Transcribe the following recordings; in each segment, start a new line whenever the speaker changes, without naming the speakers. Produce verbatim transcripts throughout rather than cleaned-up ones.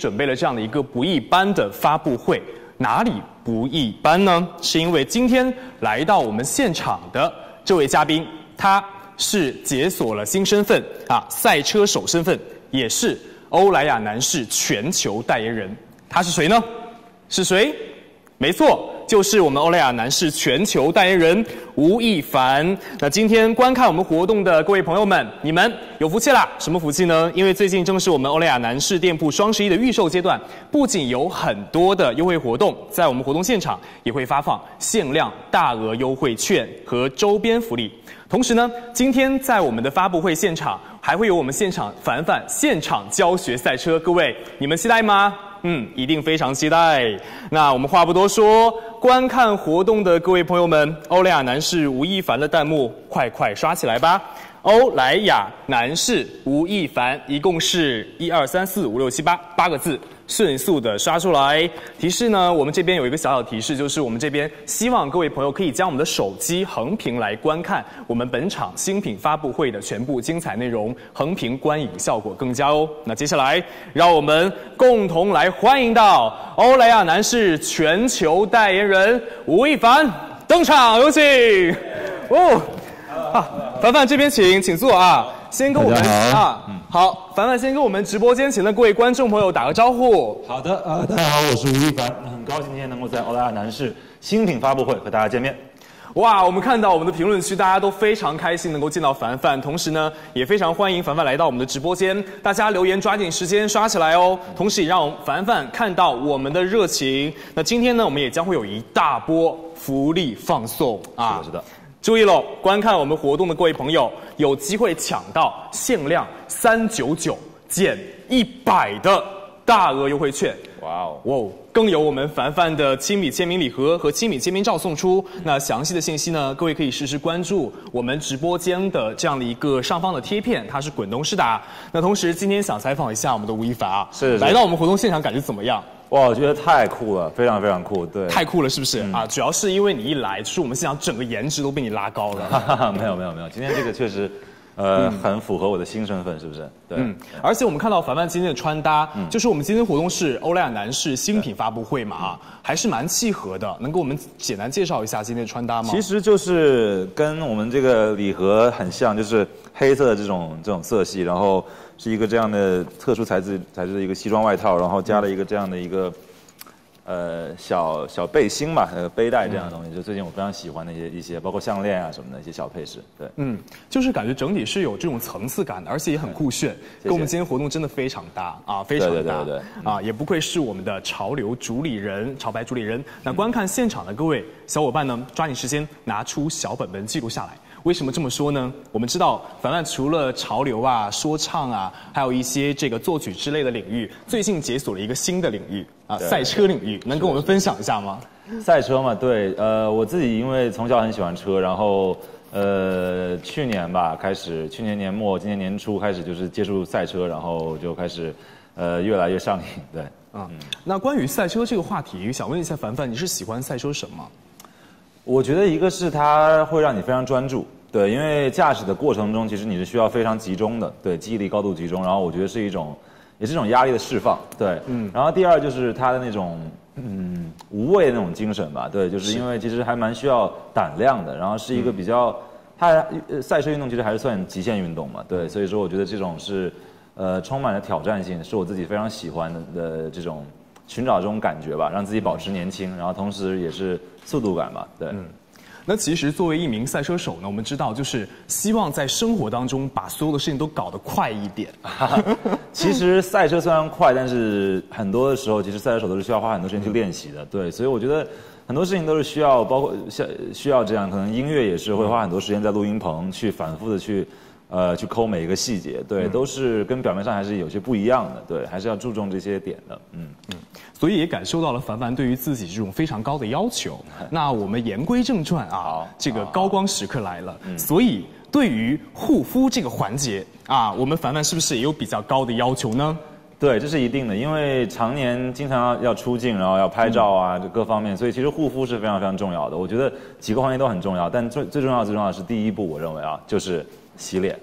准备了这样的一个不一般的发布会。哪里不一般呢？是因为今天来到我们现场的这位嘉宾，他是解锁了新身份啊，赛车手身份，也是欧莱雅男士全球代言人。他是谁呢？是谁？没错，就是我们欧莱雅男士全球代言人吴亦凡。那今天观看我们活动的各位朋友们，你们有福气啦！什么福气呢？因为最近正是我们欧莱雅男士店铺双十一的预售阶段，不仅有很多的优惠活动，在我们活动现场也会发放限量大额优惠券和周边福利。同时呢，今天在我们的发布会现场，还会有我们现场凡凡现场教学赛车，各位你们期待吗？嗯，一定非常期待。那我们话不多说，观看活动的各位朋友们，欧莱雅男士吴亦凡的弹幕快快刷起来吧！欧莱雅男士吴亦凡，一共是一二三四五六七八八个字，迅速的刷出来。提示呢，我们这边有一个小小提示，就是我们这边希望各位朋友可以将我们的手机横屏来观看我们本场新品发布会的全部精彩内容，横屏观影效果更佳哦。那接下来，让我们共同来欢迎到欧莱雅男士全球代言人吴亦凡登场，有请。哦。啊，凡凡这边请，请坐啊。先跟我们啊，嗯、好，凡凡先跟我们直播间前的各位观众朋友打个招呼。
好的，呃，大家好，我是吴亦凡，很高兴今天能够在欧莱雅男士新品发布会和大家见面。
哇，我们看到我们的评论区，大家都非常开心能够见到凡凡，同时呢，也非常欢迎凡凡来到我们的直播间。大家留言抓紧时间刷起来哦，同时也让凡凡看到我们的热情。那今天呢，我们也将会有一大波福利放送啊，
是的，是的。
注意喽！观看我们活动的各位朋友，有机会抢到限量三九九减一百的大额优惠券。哇哦！哇哦！更有我们凡凡的亲笔签名礼盒和亲笔签名照送出。那详细的信息呢，各位可以实时关注我们直播间的这样的一个上方的贴片，它是滚动式的啊。那同时，今天想采访一下我们的吴亦凡啊，
是, 是
来到我们活动现场感觉怎么样？
哇，我觉得太酷了，非常非常酷，对，
太酷了，是不是、嗯、啊？主要是因为你一来，就是我们现场整个颜值都被你拉高了。
没有没有没有，今天这个确实，呃，嗯、很符合我的新身份，是不是？对，
嗯。而且我们看到凡凡今天的穿搭，嗯、就是我们今天活动是欧莱雅男士新品发布会嘛，啊，还是蛮契合的。能给我们简单介绍一下今天的穿搭吗？
其实就是跟我们这个礼盒很像，就是黑色的这种这种色系，然后。是一个这样的特殊材质材质的一个西装外套，然后加了一个这样的一个呃小小背心吧，呃背带这样的东西，就最近我非常喜欢的一些一些，包括项链啊什么的一些小配饰。对，
嗯，就是感觉整体是有这种层次感的，而且也很酷炫，嗯、跟我们今天活动真的非常搭啊，非常搭。对对对对对啊，也不愧是我们的潮流主理人，潮牌主理人。那观看现场的各位小伙伴呢，抓紧时间拿出小本本记录下来。为什么这么说呢？我们知道凡凡除了潮流啊、说唱啊，还有一些这个作曲之类的领域，最近解锁了一个新的领域啊，赛车领域，能跟我们分享一下吗？
赛车嘛，对，呃，我自己因为从小很喜欢车，然后呃，去年吧开始，去年年末、今年年初开始就是接触赛车，然后就开始呃越来越上瘾，对。
啊、嗯，那关于赛车这个话题，想问一下凡凡，你是喜欢赛车什么？
我觉得一个是它会让你非常专注，对，因为驾驶的过程中其实你是需要非常集中的，对，记忆力高度集中，然后我觉得是一种，也是一种压力的释放，对，嗯，然后第二就是它的那种，嗯，无畏的那种精神吧，对，就是因为其实还蛮需要胆量的，然后是一个比较，它赛车运动其实还是算极限运动嘛，对，所以说我觉得这种是，呃，充满了挑战性，是我自己非常喜欢的的这种。寻找这种感觉吧，让自己保持年轻，然后同时也是速度感吧，对。嗯，
那其实作为一名赛车手呢，我们知道就是希望在生活当中把所有的事情都搞得快一点。
其实赛车虽然快，但是很多的时候，其实赛车手都是需要花很多时间去练习的，对。所以我觉得很多事情都是需要，包括像需要这样，可能音乐也是会花很多时间在录音棚去反复的去。呃，去抠每一个细节，对，嗯、都是跟表面上还是有些不一样的，对，还是要注重这些点的，嗯嗯，
所以也感受到了凡凡对于自己这种非常高的要求。那我们言归正传啊，这个高光时刻来了，嗯、所以对于护肤这个环节啊，我们凡凡是不是也有比较高的要求呢？
对，这是一定的，因为常年经常要出镜，然后要拍照啊，这、嗯、各方面，所以其实护肤是非常非常重要的。我觉得几个环节都很重要，但最最重要最重要的是第一步，我认为啊，就是洗脸。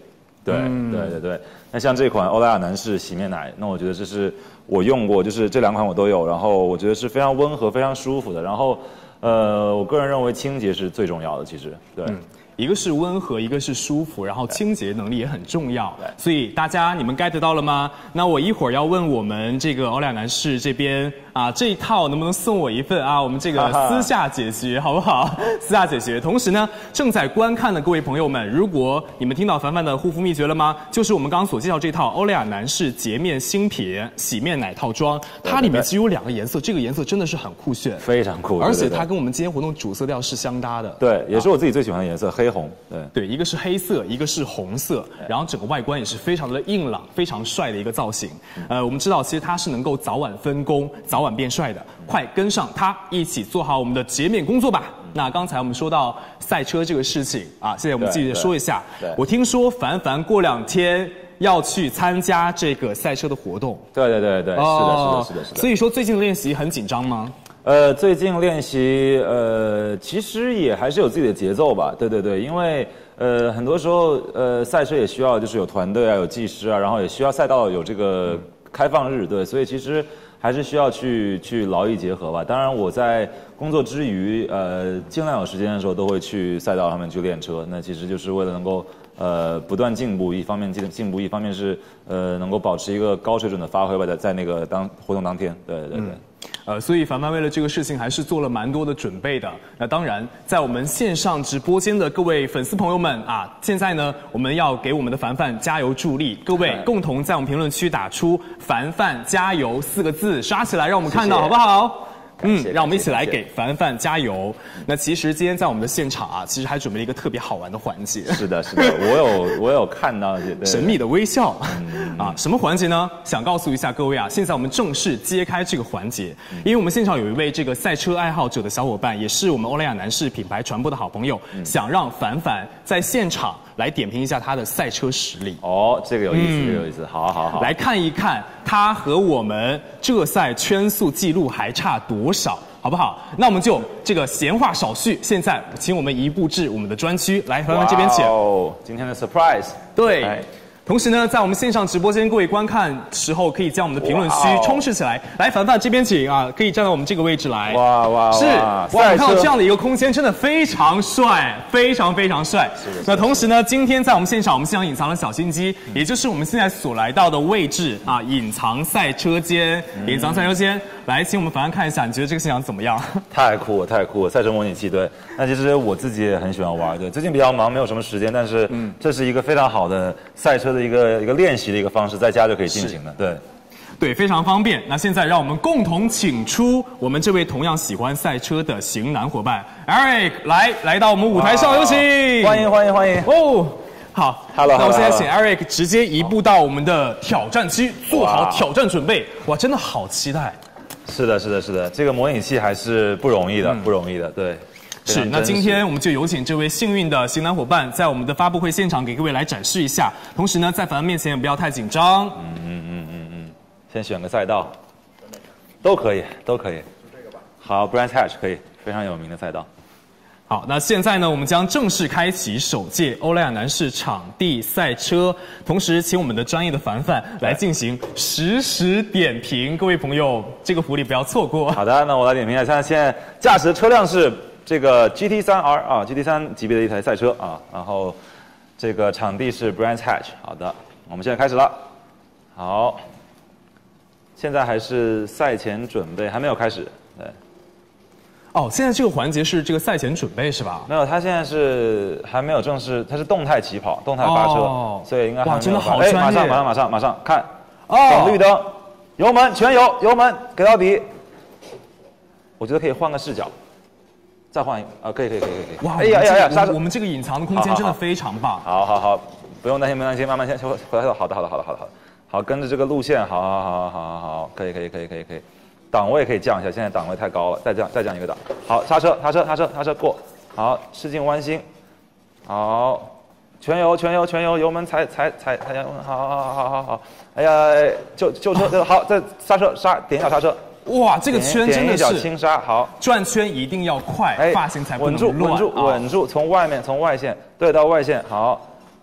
对、嗯、对对对。那像这款欧莱雅男士洗面奶，那我觉得这是我用过，就是这两款我都有，然后我觉得是非常温和、非常舒服的。然后，呃，我个人认为清洁是最重要的，其实对。嗯，
一个是温和，一个是舒服，然后清洁能力也很重要。所以大家你们 get 到了吗？那我一会儿要问我们这个欧莱雅男士这边啊，这一套能不能送我一份啊？我们这个私下解决好不好？私下解决。同时呢，正在观看的各位朋友们，如果你们听到凡凡的护肤秘诀了吗？就是我们刚刚所介绍这套欧莱雅男士洁面新品洗面奶套装，它里面其实有两个颜色，这个颜色真的是很酷炫，
非常酷，
而且它跟我们今天活动主色调是相搭的。
对，也是我自己最喜欢的颜色，黑红。对
对，一个是黑色，一个是红色，然后整个外观也是非常的硬朗、非常帅的一个造型。呃，我们知道其实它是能够早晚分工、早晚变帅的，快跟上它，一起做好我们的洁面工作吧。那刚才我们说到赛车这个事情啊，现在我们继续说一下。我听说凡凡过两天要去参加这个赛车的活动。
对对对对，哦、是的，是的，是的，是的。
所以说最近的练习很紧张吗？
呃，最近练习，呃，其实也还是有自己的节奏吧。对对对，因为呃，很多时候呃，赛车也需要就是有团队啊，有技师啊，然后也需要赛道有这个开放日，对，所以其实还是需要去去劳逸结合吧。当然，我在工作之余，呃，尽量有时间的时候都会去赛道上面去练车。那其实就是为了能够呃不断进步，一方面进进步，一方面是呃能够保持一个高水准的发挥吧，在在那个当活动当天，对对对。嗯
呃，所以凡凡为了这个事情还是做了蛮多的准备的。那当然，在我们线上直播间的各位粉丝朋友们啊，现在呢，我们要给我们的凡凡加油助力。各位共同在我们评论区打出“凡凡加油”四个字，刷起来，让我们看到，好不好？嗯，让我们一起来给凡凡加油。那其实今天在我们的现场啊，其实还准备了一个特别好玩的环节。
是的，是的，我有我有看到
神秘的微笑、嗯、啊，什么环节呢？想告诉一下各位啊，现在我们正式揭开这个环节，因为我们现场有一位这个赛车爱好者的小伙伴，也是我们欧莱雅男士品牌传播的好朋友，嗯、想让凡凡在现场来点评一下他的赛车实力。
哦，这个有意思，嗯、这个有意思，好好好，
来看一看他和我们这赛圈速纪录还差多少，好不好？那我们就这个闲话少叙，现在请我们移步至我们的专区，来，凡凡这边请。
哦，今天的 surprise。
对。同时呢，在我们线上直播间，各位观看时候可以将我们的评论区充斥起来。来，凡凡这边请啊，可以站到我们这个位置来。
哇哇！
是哇，你看到这样的一个空间，真的非常帅，非常非常帅。是的。那同时呢，今天在我们现场，我们现场隐藏了小心机，也就是我们现在所来到的位置啊，隐藏赛车间，隐藏赛车间。来，请我们凡凡看一下，你觉得这个现场怎么样？
太酷了，太酷了！赛车模拟器，对。那其实我自己也很喜欢玩，对。最近比较忙，没有什么时间，但是嗯，这是一个非常好的赛车的一个一个练习的一个方式，在家就可以进行的，对。
对，非常方便。那现在让我们共同请出我们这位同样喜欢赛车的型男伙伴 Eric 来来到我们舞台上，有请。
欢迎欢迎欢迎！
哦。好
，Hello，
那我现在请 Eric 直接移步到我们的挑战区，做好挑战准备。哇，真的好期待。
是的，是的，是的，这个模拟器还是不容易的，嗯、不容易的，对。
是，那今天我们就有请这位幸运的型男伙伴，在我们的发布会现场给各位来展示一下。同时呢，在凡凡面前也不要太紧张。
嗯嗯嗯嗯嗯，先选个赛道，都可以，都可以。这个吧。好 ，Brands Hatch 可以，非常有名的赛道。
好，那现在呢，我们将正式开启首届欧莱雅男士场地赛车，同时请我们的专业的凡凡来进行实时点评。各位朋友，这个福利不要错过。
好的，那我来点评一下，像现在驾驶的车辆是这个 G T 三 R 啊 ，G T 三级别的一台赛车啊，然后这个场地是 Brands Hatch。好的，我们现在开始了。好，现在还是赛前准备，还没有开始。对。
哦，现在这个环节是这个赛前准备是吧？
没有，他现在是还没有正式，他是动态起跑、动态发车，哦、所以应该还没有。
哇，真的好专业！
马上，马上，马上，马上看，哦，等绿灯，油门全油，油门给到底。我觉得可以换个视角，再换一个啊，可以，可以，可以，可以。
哇，哎呀，哎呀，呀，刹车！我们这个隐藏的空间真的非常棒。
好好好，不用担心，不用担心，慢慢先回回头。好的，好的，好的，好的，好的，好，跟着这个路线，好好好好好好，可以，可以，可以，可以，可以。档位可以降一下，现在档位太高了，再降再降一个档。好，刹车，刹车，刹车，刹车过。好，使劲弯心。好，全油，全油，全油，油门踩踩踩踩油门。好好好好好好。哎呀，救救车，好，再刹车刹，点一脚刹车。
哇，这个圈真的是。
点一脚轻刹，好。
转圈一定要快，发型才不能
乱。稳住，稳住，稳住，从外面从外线对到外线，好。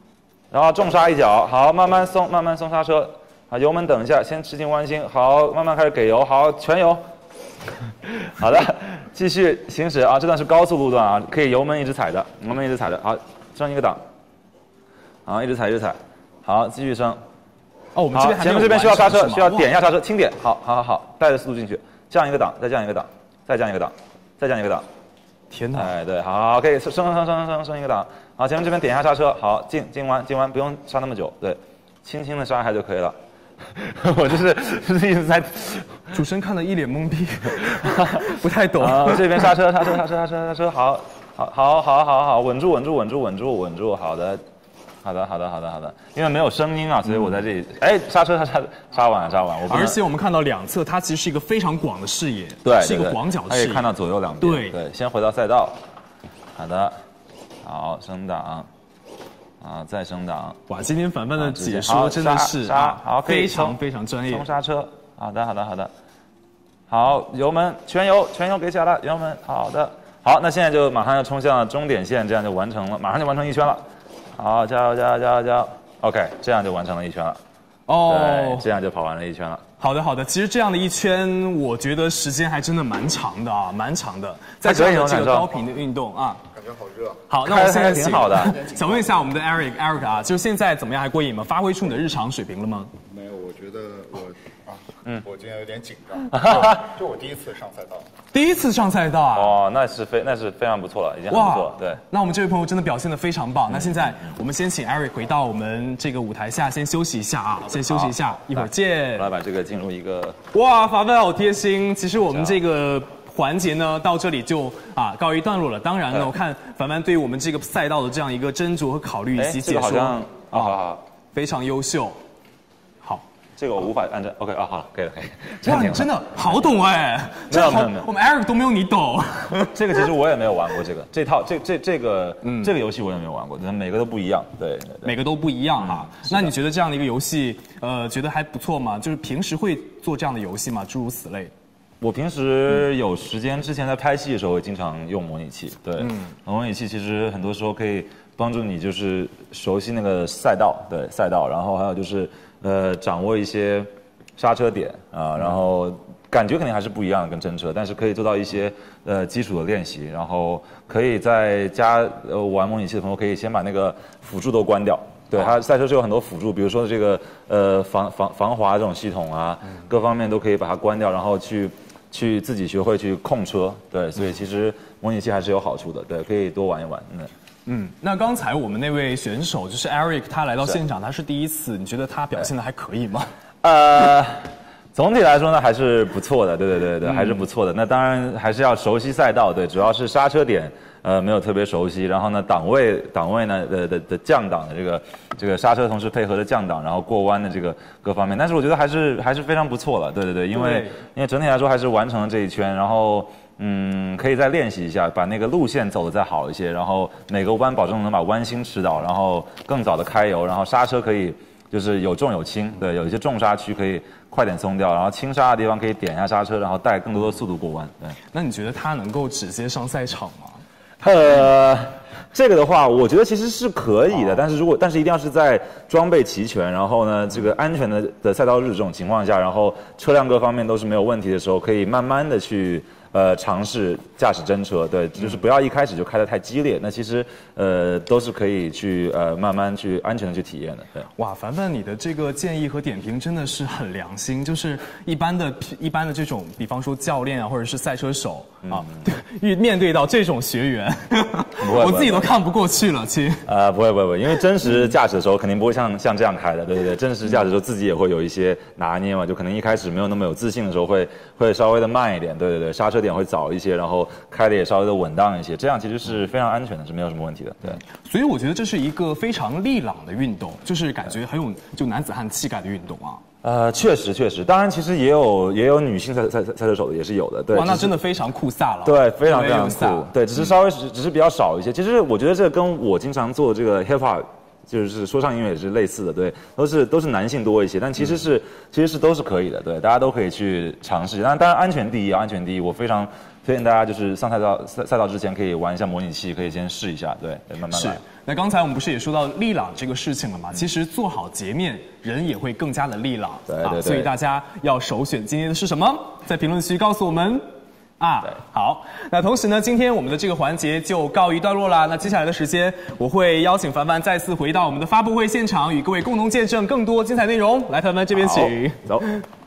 然后重刹一脚，好，慢慢松，慢慢松刹车，啊，油门等一下，先吃进弯心，好，慢慢开始给油，好，全油。好的，继续行驶啊，这段是高速路段啊，可以油门一直踩着，油门一直踩着，好，升一个档，好，一直踩一直踩，好，继续升。
哦，我们这边还
前面这边需要刹车，需要点一下刹车，轻点，好，好，好，好，带着速度进去，降一个档，再降一个档，再降一个档，再降一个档。
天哪！
哎，对，好，好，可以升升升升升升一个档，好，前面这边点一下刹车，好，进进弯进弯，不用刹那么久，对，轻轻的刹一下就可以了。我就是就是一直在，
主持人看得一脸懵逼，不太懂。
啊，这边刹车刹车刹车刹车刹车，好，好，好，好，好，好，稳住稳住稳住稳住稳住，好的。好的，好的，好的，好的。因为没有声音啊，所以我在这里。哎，刹车，刹车，刹完了，刹完。
而且我们看到两侧，它其实是一个非常广的视野，
对，
是一个广角视野，
可以看到左右两边。
对
对，先回到赛道。好的，好，升档，啊，再升档。
哇，今天凡凡的解说真的是
啊，好，
非常非常专业。
松刹车，好的，好的，好的。好，油门全油，全油给起来了，油门，好的。好，那现在就马上要冲向终点线，这样就完成了，马上就完成一圈了。好，加油加油加油加油 ！OK， 这样就完成了一圈了。哦，对，这样就跑完了一圈了。
好的好的，其实这样的一圈，我觉得时间还真的蛮长的啊，蛮长的。再加上这个高频的运动啊，
感觉好热。
好，那我现在
挺好的。
想问一下我们的 Eric Eric 啊，就是现在怎么样，还过瘾吗？发挥出你的日常水平了吗？
没有，我觉得我啊，嗯，我今天有点紧张，就我第一次上赛道。
第一次上赛道啊！
哦，那是非那是非常不错了，已经很不错。对，
那我们这位朋友真的表现得非常棒。嗯、那现在我们先请 Eric 回到我们这个舞台下，先休息一下啊，先休息一下，一会儿见。
来把这个进入一个。
哇，凡凡好贴心。其实我们这个环节呢，到这里就啊告一段落了。当然呢，我看凡凡对于我们这个赛道的这样一个斟酌和考虑以及解说，
好像啊，好好，
非常优秀。
这个我无法按照 OK 啊，好了，可以了，可以。
哇，你真的好懂哎！
没有没有没有，
我们 Eric 都没有你懂。
这个其实我也没有玩过，这个这套这这这个嗯这个游戏我也没有玩过，每个都不一样，对，
每个都不一样哈。那你觉得这样的一个游戏，呃，觉得还不错吗？就是平时会做这样的游戏吗？诸如此类。
我平时有时间之前在拍戏的时候，会经常用模拟器。对，嗯，模拟器其实很多时候可以帮助你就是熟悉那个赛道，对赛道，然后还有就是。呃，掌握一些刹车点啊，然后感觉肯定还是不一样的跟真车，但是可以做到一些呃基础的练习，然后可以在家呃玩模拟器的朋友可以先把那个辅助都关掉。对，它赛车是有很多辅助，比如说这个呃防防防滑这种系统啊，各方面都可以把它关掉，然后去去自己学会去控车。对，所以其实模拟器还是有好处的，对，可以多玩一玩。嗯。
嗯，那刚才我们那位选手就是 Eric， 他来到现场，他是第一次，你觉得他表现的还可以吗？
呃，总体来说呢，还是不错的，对对对对，嗯、还是不错的。那当然还是要熟悉赛道，对，主要是刹车点，呃，没有特别熟悉。然后呢，档位档位呢的的的降档的这个这个刹车，同时配合着降档，然后过弯的这个各方面。但是我觉得还是还是非常不错了，对对对，因为因为整体来说还是完成了这一圈，然后。嗯，可以再练习一下，把那个路线走得再好一些，然后每个弯保证能把弯心吃到，然后更早的开油，然后刹车可以就是有重有轻，对，有一些重刹区可以快点松掉，然后轻刹的地方可以点一下刹车，然后带更多的速度过弯。对，
那你觉得他能够直接上赛场吗？
呃，这个的话，我觉得其实是可以的，但是如果但是一定要是在装备齐全，然后呢，这个安全的的赛道日这种情况下，然后车辆各方面都是没有问题的时候，可以慢慢的去。呃，尝试驾驶真车，对，就是不要一开始就开得太激烈。那其实，呃，都是可以去呃慢慢去安全的去体验的。对，
哇，凡凡，你的这个建议和点评真的是很良心。就是一般的一般的这种，比方说教练啊，或者是赛车手啊，遇、嗯、面对到这种学员，我自己都看不过去了，亲。
呃，不会不会不会，因为真实驾驶的时候肯定不会像像这样开的，对对对，真实驾驶的时候自己也会有一些拿捏嘛，就可能一开始没有那么有自信的时候会会稍微的慢一点，对对对，刹车点会早一些，然后开的也稍微的稳当一些，这样其实是非常安全的，是没有什么问题的。对，
所以我觉得这是一个非常力朗的运动，就是感觉很有就男子汉气概的运动啊。
呃，确实确实，当然其实也有也有女性赛赛赛车手的也是有的，对。
哇，那真的非常酷飒了。
对，非常非常酷。对，只是稍微只只是比较少一些。其实我觉得这跟我经常做这个 hip hop。就是说唱音乐也是类似的，对，都是都是男性多一些，但其实是、嗯、其实是都是可以的，对，大家都可以去尝试。当然，当然安全第一，安全第一，我非常推荐大家就是上赛道赛赛道之前可以玩一下模拟器，可以先试一下，对，慢慢来。
那刚才我们不是也说到利朗这个事情了吗？其实做好洁面，人也会更加的利朗。
对对对。
所以大家要首选今天的是什么？在评论区告诉我们。啊，好。那同时呢，今天我们的这个环节就告一段落啦。那接下来的时间，我会邀请凡凡再次回到我们的发布会现场，与各位共同见证更多精彩内容。来，凡凡这边请。
走。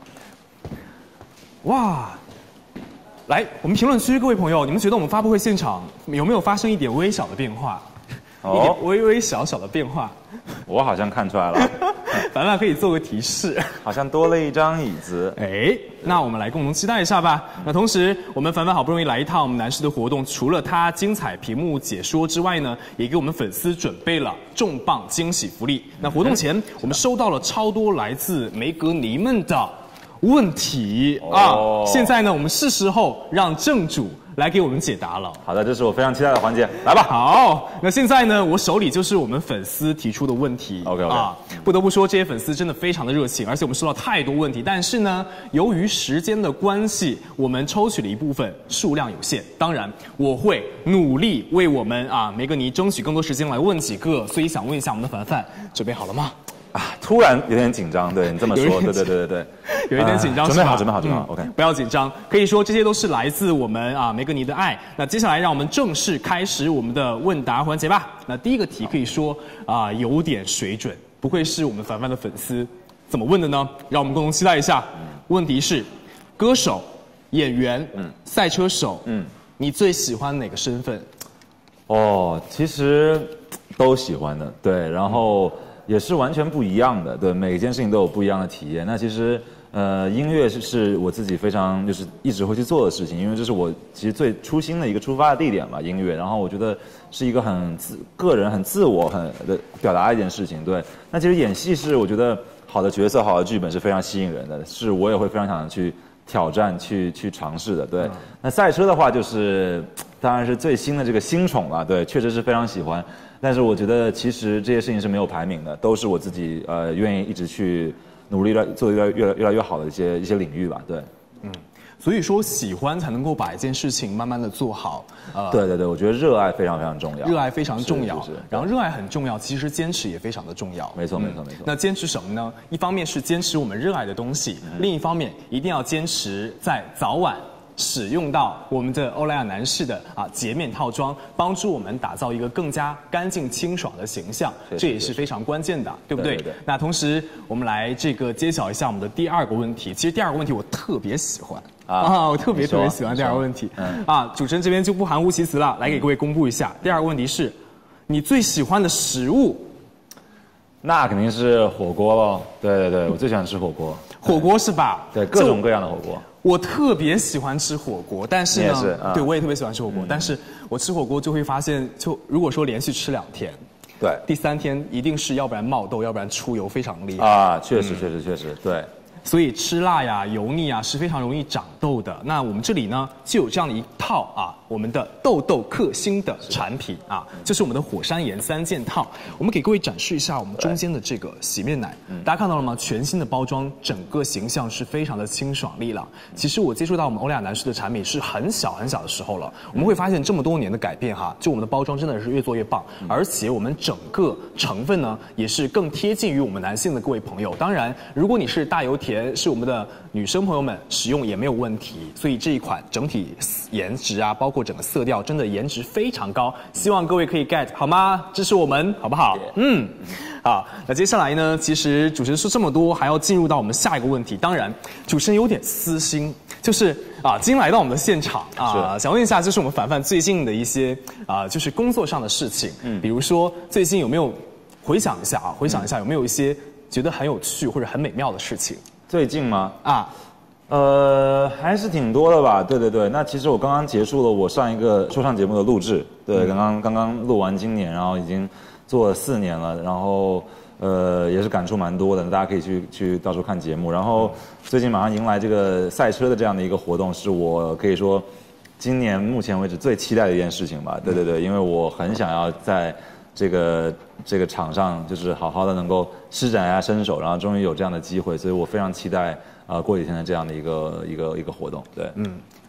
哇。来，我们评论区各位朋友，你们觉得我们发布会现场有没有发生一点微小的变化？哦，一点微微小小的变化。
我好像看出来了。
凡凡可以做个提示，
好像多了一张椅子。
哎，那我们来共同期待一下吧。那同时，我们凡凡好不容易来一趟我们男士的活动，除了他精彩屏幕解说之外呢，也给我们粉丝准备了重磅惊喜福利。那活动前，我们收到了超多来自梅格尼们的问题啊！现在呢，我们是时候让正主来给我们解答了。
好的，这是我非常期待的环节，来吧。
好，那现在呢，我手里就是我们粉丝提出的问题。
OK OK
啊，不得不说，这些粉丝真的非常的热情，而且我们收到太多问题。但是呢，由于时间的关系，我们抽取了一部分，数量有限。当然，我会努力为我们啊梅格尼争取更多时间来问几个。所以想问一下我们的凡凡，准备好了吗？
啊，突然有点紧张，对你这么说，对对对对对，
有一点紧张、
呃，准备好，准备好，准备好、嗯、，OK，
不要紧张，可以说这些都是来自我们啊梅格尼的爱。那接下来让我们正式开始我们的问答环节吧。那第一个题可以说啊有点水准，不愧是我们凡凡的粉丝，怎么问的呢？让我们共同期待一下。嗯、问题是，歌手、演员、嗯、赛车手，嗯，你最喜欢哪个身份？
哦，其实都喜欢的，对，然后。也是完全不一样的，对，每一件事情都有不一样的体验。那其实，呃，音乐是是我自己非常就是一直会去做的事情，因为这是我其实最初心的一个出发的地点嘛，音乐。然后我觉得是一个很自个人、很自我、很的表达一件事情。对，那其实演戏是我觉得好的角色、好的剧本是非常吸引人的，是我也会非常想去挑战、去去尝试的。对，那赛车的话就是当然是最新的这个新宠了，对，确实是非常喜欢。但是我觉得其实这些事情是没有排名的，都是我自己呃愿意一直去努力来做越来越越来越好的一些一些领域吧，对。
嗯，所以说喜欢才能够把一件事情慢慢的做好。
呃，对对对，我觉得热爱非常非常重要。
热爱非常重要，
是是是
然后热爱很重要，其实坚持也非常的重要。
没错没错没错。
那坚持什么呢？一方面是坚持我们热爱的东西，嗯、另一方面一定要坚持在早晚。使用到我们的欧莱雅男士的啊洁面套装，帮助我们打造一个更加干净清爽的形象，这也是非常关键的，对不对？
对对对。
那同时，我们来这个揭晓一下我们的第二个问题。其实第二个问题我特别喜欢啊, 啊，我特别特别喜欢第二个问题。嗯啊，主持人这边就不含糊其辞了，来给各位公布一下。嗯、第二个问题是，你最喜欢的食物？
那肯定是火锅喽。对对对，我最喜欢吃火锅。
火锅是吧？
对，各种各样的火锅。
我特别喜欢吃火锅，但是呢，
是啊、
对我也特别喜欢吃火锅，嗯、但是我吃火锅就会发现，就如果说连续吃两天，
对，
第三天一定是要不然冒痘，要不然出油非常厉害
啊，确实、嗯、确实确实，对。
所以吃辣呀、油腻啊是非常容易长痘的。那我们这里呢就有这样的一套啊，我们的痘痘克星的产品啊，就是我们的火山岩三件套。我们给各位展示一下我们中间的这个洗面奶，大家看到了吗？全新的包装，整个形象是非常的清爽利朗。其实我接触到我们欧莱雅男士的产品是很小很小的时候了，我们会发现这么多年的改变哈，就我们的包装真的是越做越棒，而且我们整个成分呢也是更贴近于我们男性的各位朋友。当然，如果你是大油田。是我们的女生朋友们使用也没有问题，所以这一款整体颜值啊，包括整个色调，真的颜值非常高，希望各位可以 get 好吗？支持我们好不好？ Yeah. 嗯，好，那接下来呢，其实主持人说这么多，还要进入到我们下一个问题。当然，主持人有点私心，就是啊，今天来到我们的现场啊，想问一下，就是我们凡凡最近的一些啊，就是工作上的事情，嗯，比如说最近有没有回想一下啊，回想一下有没有一些觉得很有趣或者很美妙的事情？
最近吗？
啊，
呃，还是挺多的吧。对对对，那其实我刚刚结束了我上一个说唱节目的录制，对，嗯、刚刚刚刚录完今年，然后已经做了四年了，然后呃也是感触蛮多的，大家可以去去到时候看节目。然后最近马上迎来这个赛车的这样的一个活动，是我可以说今年目前为止最期待的一件事情吧。对对对，因为我很想要在这个这个场上就是好好的能够施展一下身手，然后终于有这样的机会，所以我非常期待啊、呃、过几天的这样的一个一个一个活动。对，
嗯，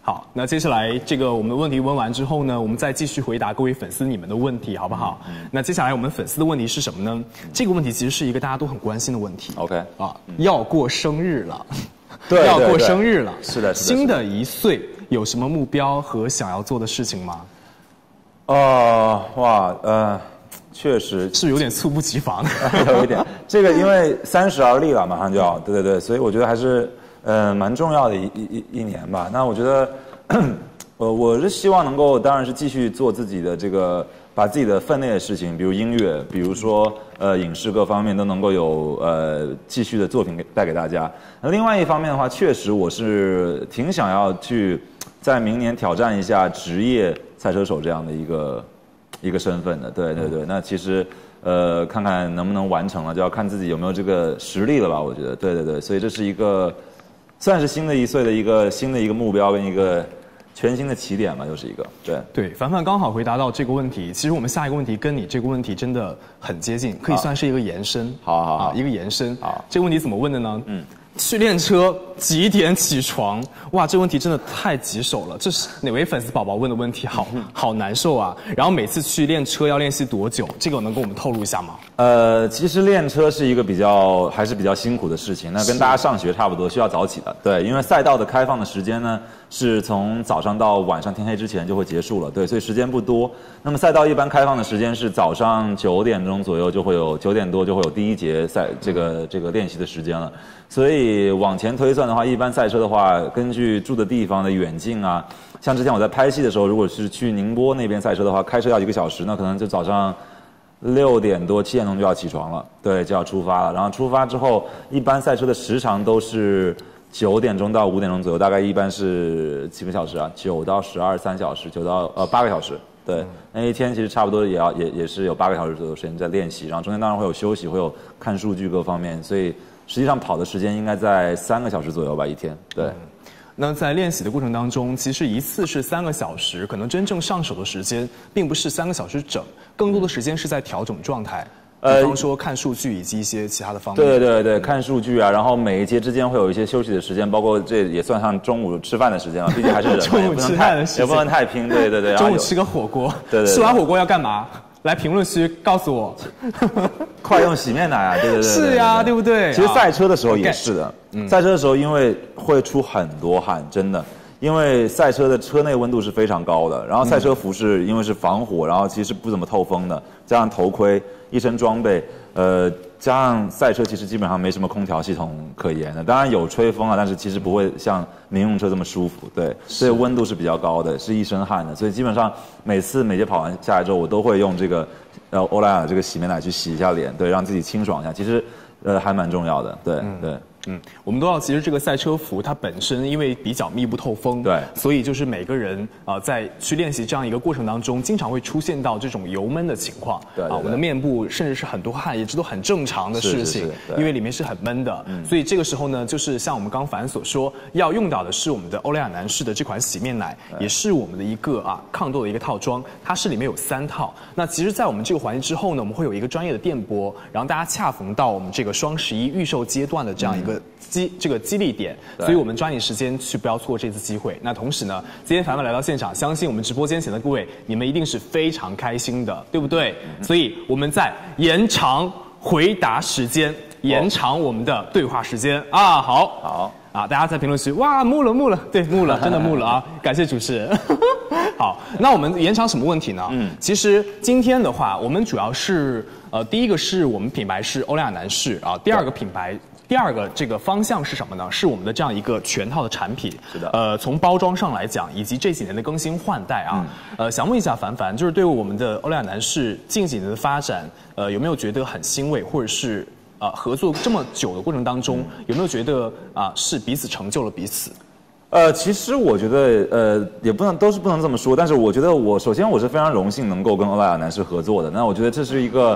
好，那接下来这个我们的问题问完之后呢，我们再继续回答各位粉丝你们的问题，好不好？嗯嗯、那接下来我们粉丝的问题是什么呢？嗯、这个问题其实是一个大家都很关心的问题。
OK
啊，嗯、要过生日了，
对，
要过生日了，
是的，
新的一岁有什么目标和想要做的事情吗？
哦、呃，哇，呃，确实
是有点猝不及防，
有一点。这个因为三十而立了，马上就要，对对对，所以我觉得还是。呃，蛮重要的一一一年吧。那我觉得，呃，我是希望能够，当然是继续做自己的这个，把自己的分内的事情，比如音乐，比如说呃影视各方面都能够有呃继续的作品给带给大家。那另外一方面的话，确实我是挺想要去在明年挑战一下职业赛车手这样的一个一个身份的。对对对，那其实。呃，看看能不能完成了，就要看自己有没有这个实力了吧。我觉得，对对对，所以这是一个算是新的一岁的一个新的一个目标跟一个全新的起点吧，又是一个对
对。凡凡刚好回答到这个问题，其实我们下一个问题跟你这个问题真的很接近，可以算是一个延伸。
好好好，
啊，一个延伸。
好，
这个问题怎么问的呢？嗯。去练车几点起床？哇，这问题真的太棘手了。这是哪位粉丝宝宝问的问题？好好难受啊。然后每次去练车要练习多久？这个能跟我们透露一下吗？
呃，其实练车是一个比较还是比较辛苦的事情。那跟大家上学差不多，需要早起的。对，因为赛道的开放的时间呢，是从早上到晚上天黑之前就会结束了。对，所以时间不多。那么赛道一般开放的时间是早上九点钟左右就会有九点多就会有第一节赛这个这个练习的时间了。所以往前推算的话，一般赛车的话，根据住的地方的远近啊，像之前我在拍戏的时候，如果是去宁波那边赛车的话，开车要一个小时，那可能就早上六点多、七点钟就要起床了，对，就要出发了。然后出发之后，一般赛车的时长都是九点钟到五点钟左右，大概一般是几个小时啊？九到十二三小时，九到呃八个小时。对，那一天其实差不多也要也也是有八个小时左右时间在练习，然后中间当然会有休息，会有看数据各方面，所以。实际上跑的时间应该在三个小时左右吧，一天。对。嗯、
那在练习的过程当中，其实一次是三个小时，可能真正上手的时间并不是三个小时整，更多的时间是在调整状态。呃，比方说看数据以及一些其他的方面。
对对对，看数据啊，然后每一节之间会有一些休息的时间，包括这也算上中午吃饭的时间了，毕竟还是人嘛，
中午吃饭的时间
也不能太拼。对对对。
中午吃个火锅。
对 对, 对。
吃完火锅要干嘛？来评论区告诉我，
快用洗面奶啊！对对对，
是呀，对不对？
其实赛车的时候也是的，赛车的时候因为会出很多汗，真的，因为赛车的车内温度是非常高的，然后赛车服是因为是防火，然后其实不怎么透风的，加上头盔、一身装备，呃，加上赛车其实基本上没什么空调系统可言的，当然有吹风啊，但是其实不会像民用车这么舒服，对，所以温度是比较高的，是一身汗的，所以基本上每次每节跑完下来之后，我都会用这个呃欧莱雅这个洗面奶去洗一下脸，对，让自己清爽一下，其实呃还蛮重要的，对、嗯、对。
嗯，我们都知道，其实这个赛车服它本身因为比较密不透风，
对，
所以就是每个人啊、呃、在去练习这样一个过程当中，经常会出现到这种油闷的情况，
对啊，
我们的面部甚至是很多汗，也这都很正常的事情，因为里面是很闷的，嗯，所以这个时候呢，就是像我们刚凡所说，要用到的是我们的欧莱雅男士的这款洗面奶，也是我们的一个啊抗痘的一个套装，它是里面有三套。那其实，在我们这个环节之后呢，我们会有一个专业的电波，然后大家恰逢到我们这个双十一预售阶段的这样一个激、嗯、这个。激励点，所以我们抓紧时间去不要错过这次机会。那同时呢，今天凡凡来到现场，相信我们直播间前的各位，你们一定是非常开心的，对不对？嗯、所以我们在延长回答时间，延长我们的对话时间啊！好，
好
啊！大家在评论区哇，木了木了，对，木了，真的木了啊！感谢主持人。好，那我们延长什么问题呢？嗯，其实今天的话，我们主要是呃，第一个是我们品牌是欧莱雅男士啊，第二个品牌。第二个这个方向是什么呢？是我们的这样一个全套的产品。
是的。
呃，从包装上来讲，以及这几年的更新换代啊，嗯、呃，想问一下凡凡，就是对于我们的欧莱雅男士近几年的发展，呃，有没有觉得很欣慰，或者是呃合作这么久的过程当中，嗯、有没有觉得啊、呃、是彼此成就了彼此？
呃，其实我觉得，呃，也不能都是不能这么说，但是我觉得我首先我是非常荣幸能够跟欧莱雅男士合作的。那我觉得这是一个。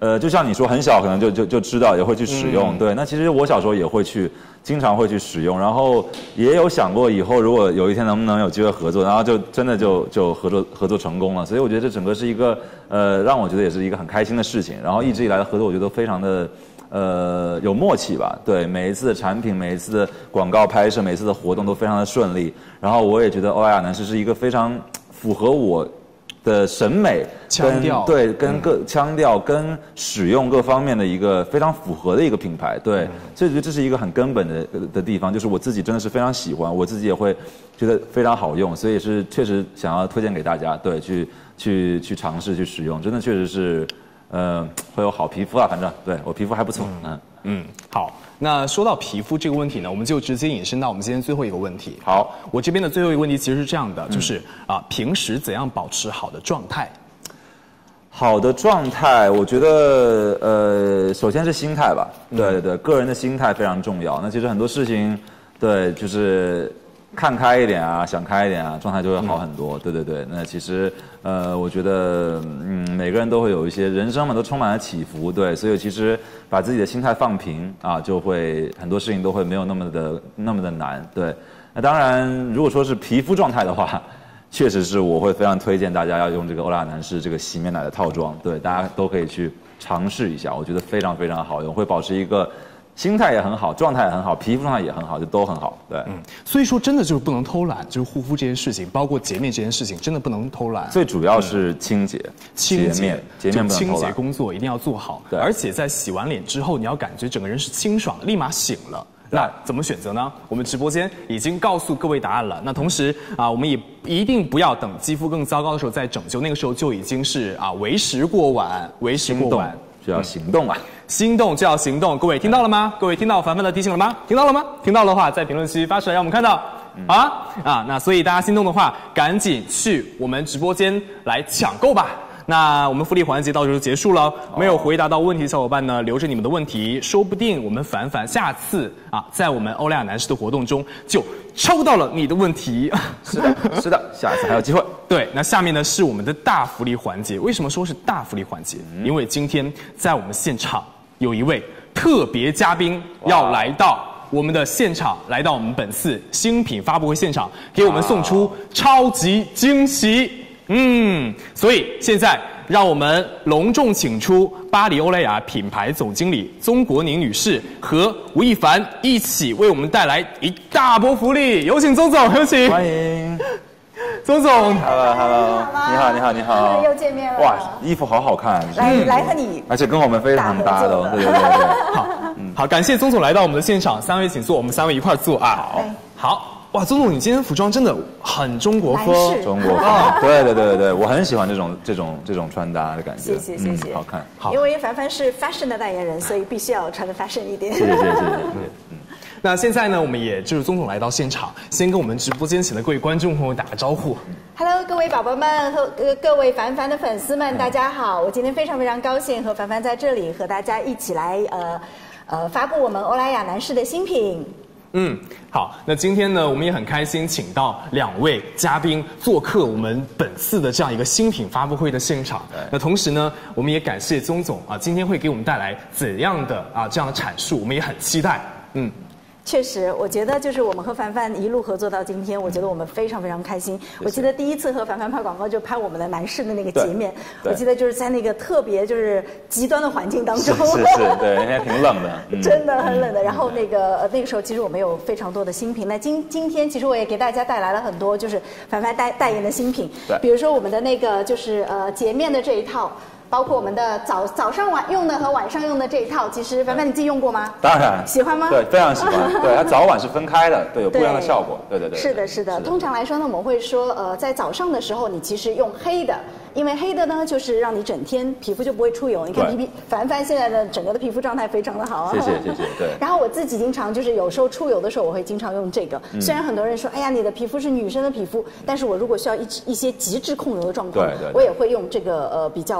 呃，就像你说很小可能就就就知道，也会去使用。嗯、对，那其实我小时候也会去，经常会去使用，然后也有想过以后如果有一天能不能有机会合作，然后就真的就就合作合作成功了。所以我觉得这整个是一个呃，让我觉得也是一个很开心的事情。然后一直以来的合作，我觉得都非常的呃有默契吧。对，每一次的产品，每一次的广告拍摄，每一次的活动都非常的顺利。然后我也觉得欧莱雅男士是一个非常符合我的审美
腔调，
对，跟各、嗯、腔调跟使用各方面的一个非常符合的一个品牌，对，嗯、所以我觉得这是一个很根本的的地方，就是我自己真的是非常喜欢，我自己也会觉得非常好用，所以是确实想要推荐给大家，对，去去去尝试去使用，真的确实是，呃，会有好皮肤啊，反正对我皮肤还不错，嗯
嗯，好。那说到皮肤这个问题呢，我们就直接引申到我们今天最后一个问题。
好，
我这边的最后一个问题其实是这样的，就是啊、呃，平时怎样保持好的状态？
好的状态，我觉得呃，首先是心态吧。对对对，个人的心态非常重要。那其实很多事情，对，就是看开一点啊，想开一点啊，状态就会好很多。嗯、对对对，那其实呃，我觉得嗯，每个人都会有一些人生嘛，都充满了起伏，对，所以其实把自己的心态放平啊，就会很多事情都会没有那么的那么的难。对，那当然，如果说是皮肤状态的话。确实是，我会非常推荐大家要用这个欧莱雅男士这个洗面奶的套装，对，大家都可以去尝试一下，我觉得非常非常好用，会保持一个心态也很好，状态也很好，皮肤状态也很好，就都很好，对。嗯，
所以说真的就是不能偷懒，就是护肤这件事情，包括洁面这件事情，真的不能偷洁。
最主要是清洁，
清洁
面，洁面不能偷懒。
清洁工作一定要做好，对，而且在洗完脸之后，你要感觉整个人是清爽的，立马醒了。那怎么选择呢？我们直播间已经告诉各位答案了。那同时啊，我们也一定不要等肌肤更糟糕的时候再拯救，那个时候就已经是啊为时过晚，为时过晚
就要行动啊！
心动就要行动，各位听到了吗？各位听到凡凡的提醒了吗？听到了吗？听到的话，在评论区发出来，让我们看到。好啊啊！那所以大家心动的话，赶紧去我们直播间来抢购吧。那我们福利环节到这就结束了，没有回答到问题的小伙伴呢，留着你们的问题，说不定我们凡凡下次啊，在我们欧莱雅男士的活动中就抽到了你的问题。
是的，是的，下次还有机会。
对，那下面呢是我们的大福利环节。为什么说是大福利环节？嗯、因为今天在我们现场有一位特别嘉宾要来到我们的现场，来到我们本次新品发布会现场，给我们送出超级惊喜。嗯，所以现在让我们隆重请出巴黎欧莱雅品牌总经理宗国宁女士和吴亦凡一起为我们带来一大波福利，有请宗总，有请。
欢迎，
宗总。
Hello Hello， 你好你好你好，
又见面了。
哇，衣服好好看，
来、嗯、来和你，
而且跟我们非常搭的，对对对对。
好，嗯，好，感谢宗总来到我们的现场，三位请坐，我们三位一块坐啊。好，好。哇，宗总，你今天服装真的很中国风，
中国风，对对对对对，我很喜欢这种这种这种穿搭的感觉，
谢谢谢谢，
嗯、好看。
好，因为凡凡是 fashion 的代言人，所以必须要穿的 fashion 一点。
谢谢谢谢谢谢。嗯，
那现在呢，我们也就是宗总来到现场，先跟我们直播间前的各位观众朋友打个招呼。
Hello， 各位宝宝们和各各位凡凡的粉丝们，大家好！我今天非常非常高兴和凡凡在这里和大家一起来呃呃发布我们欧莱雅男士的新品。
嗯，好，那今天呢，我们也很开心，请到两位嘉宾做客我们本次的这样一个新品发布会的现场。那同时呢，我们也感谢宗总啊，今天会给我们带来怎样的啊这样的阐述，我们也很期待。嗯。
确实，我觉得就是我们和凡凡一路合作到今天，我觉得我们非常非常开心。我记得第一次和凡凡拍广告就拍我们的男士的那个洁面，我记得就是在那个特别就是极端的环境当中，
是是是，对，那挺冷的，
嗯、真的很冷的。然后那个、呃、那个时候其实我们有非常多的新品，那今今天其实我也给大家带来了很多就是凡凡代代言的新品，比如说我们的那个就是呃洁面的这一套。包括我们的早早上晚用的和晚上用的这一套，其实凡凡你自己用过吗？
当然，
喜欢吗？
对，非常喜欢。对，它早晚是分开的，对，有不一样的效果。对对对。
是的，是的。通常来说呢，我们会说，呃，在早上的时候，你其实用黑的，因为黑的呢，就是让你整天皮肤就不会出油。你看皮皮凡凡现在的整个的皮肤状态非常的好啊。
谢谢谢谢。对。
然后我自己经常就是有时候出油的时候，我会经常用这个。嗯、虽然很多人说，哎呀，你的皮肤是女生的皮肤，但是我如果需要一一些极致控油的状况，
对对，
我也会用这个呃比较就是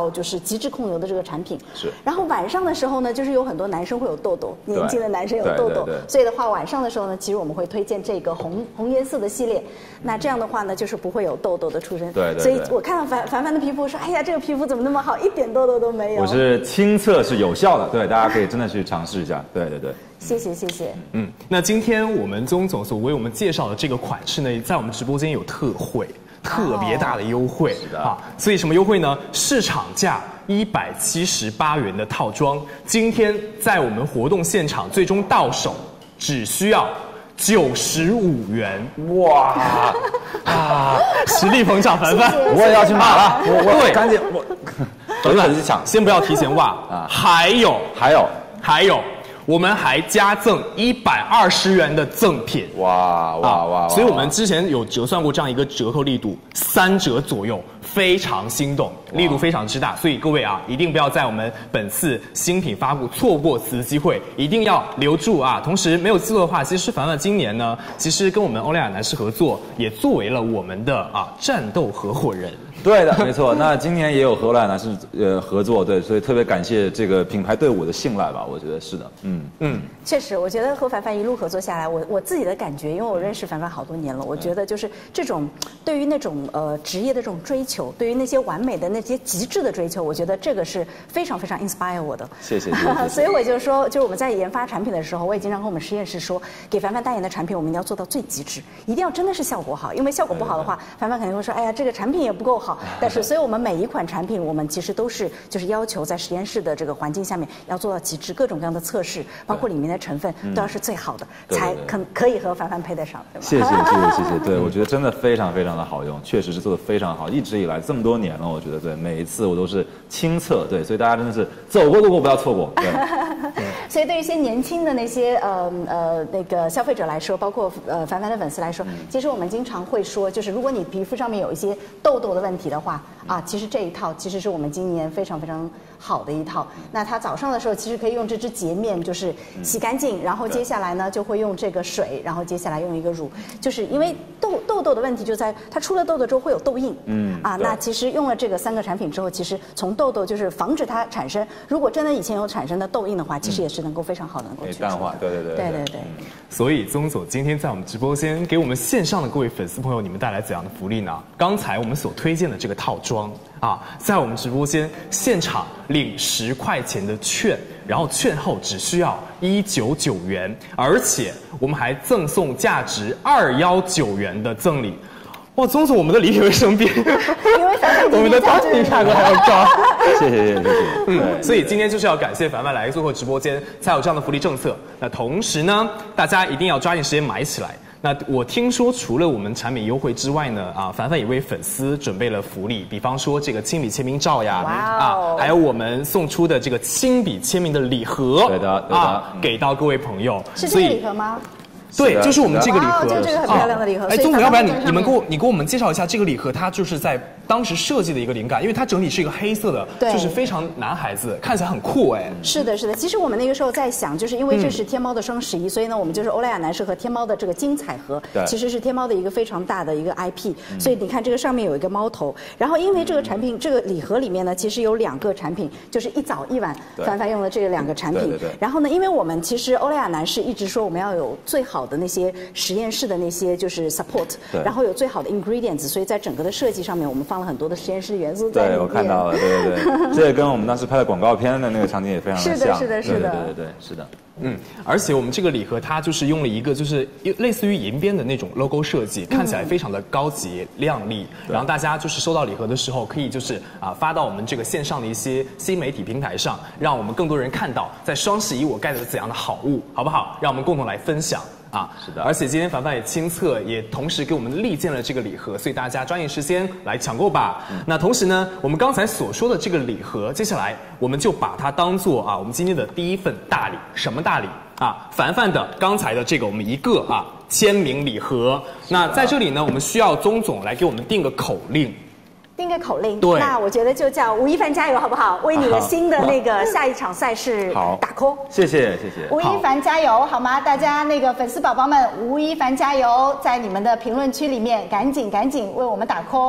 极致控油的这个产品。
是。
然后晚上的时候呢，就是有很多男生会有痘痘，年轻的男生有痘痘，
对对对
所以的话晚上的时候呢，其实我们会推荐这个红红颜色的系列。那这样的话呢，就是不会有痘痘的出生。
对对对。
所以我看到凡凡凡的皮肤说，哎呀，这个皮肤怎么那么好，一点痘痘都没有。
我是亲测是有效的，对，大家可以真的去尝试一下。对对对。
谢谢谢谢。
嗯，那今天我们钟总所为我们介绍的这个款式呢，在我们直播间有特惠。特别大的优惠、
哦、
啊！所以什么优惠呢？市场价一百七十八元的套装，今天在我们活动现场最终到手，只需要九十五元。
哇
啊！实力膨胀，凡凡，
我也要去买了，我我赶紧我，
等等去抢，先不要提前哇啊！还有
还有
还有。我们还加赠一百二十元的赠品，
哇哇哇！
所以我们之前有折算过这样一个折扣力度，三折左右，非常心动，力度非常之大。所以各位啊，一定不要在我们本次新品发布错过此机会，一定要留住啊！同时没有记错的话，其实凡凡今年呢，其实跟我们欧莱雅男士合作，也作为了我们的啊战斗合伙人。
对的，没错。那今年也有和欧莱雅男士呃合作，对，所以特别感谢这个品牌对我的信赖吧，我觉得是的，嗯
嗯，
确实，我觉得和凡凡一路合作下来，我我自己的感觉，因为我认识凡凡好多年了，我觉得就是这种对于那种呃职业的这种追求，对于那些完美的那些极致的追求，我觉得这个是非常非常 inspire 我的。
谢谢。谢谢
所以我就说，就是我们在研发产品的时候，我也经常跟我们实验室说，给凡凡代言的产品，我们一定要做到最极致，一定要真的是效果好，因为效果不好的话，凡凡肯定会说，哎呀，这个产品也不够好。但是，所以我们每一款产品，我们其实都是就是要求在实验室的这个环境下面要做到极致，各种各样的测试，包括里面的成分都要是最好的，才可可以和凡凡配得上，对吧？
谢谢谢谢谢谢，对我觉得真的非常非常的好用，确实是做的非常好，一直以来这么多年了，我觉得对每一次我都是亲测，对，所以大家真的是走过路过不要错过。对，
所以对于一些年轻的那些呃呃那个消费者来说，包括呃凡凡的粉丝来说，其实我们经常会说，就是如果你皮肤上面有一些痘痘的问题的话，啊，其实这一套其实是我们今年非常非常好的一套。那它早上的时候其实可以用这支洁面，就是洗干净，然后接下来呢就会用这个水，然后接下来用一个乳，就是因为痘痘痘的问题就在它出了痘痘之后会有痘印，嗯啊，那其实用了这个三个产品之后，其实从痘痘就是防止它产生，如果真的以前有产生的痘印的话，其实也是能够非常好的能够去
淡化，对对对
对对对。
所以宗总今天在我们直播间给我们线上的各位粉丝朋友，你们带来怎样的福利呢？刚才我们所推荐的这个套装啊，在我们直播间现场领十块钱的券，然后券后只需要一九九元，而且我们还赠送价值二幺九元的赠礼。哇，宗总，我们的礼品为什么比
因为
我们的单品价格还要高？
谢谢谢谢谢谢。
嗯，所以今天就是要感谢凡凡来做客直播间，才有这样的福利政策。那同时呢，大家一定要抓紧时间买起来。那我听说，除了我们产品优惠之外呢，啊，凡凡也为粉丝准备了福利，比方说这个亲笔签名照呀，啊，还有我们送出的这个亲笔签名的礼盒，
对的，对的，
啊，给到各位朋友。
是这个礼盒吗？
对，就是我们这个礼盒，
就这个很漂亮的礼盒。
哎，宗总，要不然你你们给我你给我们介绍一下这个礼盒，它就是在当时设计的一个灵感，因为它整体是一个黑色的，就是非常男孩子，看起来很酷哎。
是的，是的。其实我们那个时候在想，就是因为这是天猫的双十一，所以呢，我们就是欧莱雅男士和天猫的这个金彩盒，其实是天猫的一个非常大的一个 I P。所以你看这个上面有一个猫头，然后因为这个产品这个礼盒里面呢，其实有两个产品，就是一早一晚凡凡用的这两个产品。然后呢，因为我们其实欧莱雅男士一直说我们要有最好的那些实验室的那些就是 support， 然后有最好的 ingredients， 所以在整个的设计上面，我们放了很多的实验室元素在里面。
对，我看到了，对对对，这也跟我们当时拍的广告片的那个场景也非常的像。
是的，是的，是的，
对对对对，是的。
嗯，而且我们这个礼盒它就是用了一个就是类似于银边的那种 logo 设计，看起来非常的高级亮丽。然后大家就是收到礼盒的时候，可以就是啊发到我们这个线上的一些新媒体平台上，让我们更多人看到在双十一我盖了怎样的好物，好不好？让我们共同来分享。啊，
是的，
而且今天凡凡也亲测，也同时给我们力荐了这个礼盒，所以大家抓紧时间来抢购吧。嗯、那同时呢，我们刚才所说的这个礼盒，接下来我们就把它当做啊，我们今天的第一份大礼。什么大礼啊？凡凡的刚才的这个我们一个啊签名礼盒。那在这里呢，我们需要宗总来给我们定个口令。
定个口令，
对，
那我觉得就叫吴亦凡加油，好不好？为你的新的那个下一场赛事打 call。
谢谢谢谢。
吴亦凡加油，好吗？大家那个粉丝宝宝们，吴亦凡加油，在你们的评论区里面赶紧赶紧为我们打 call。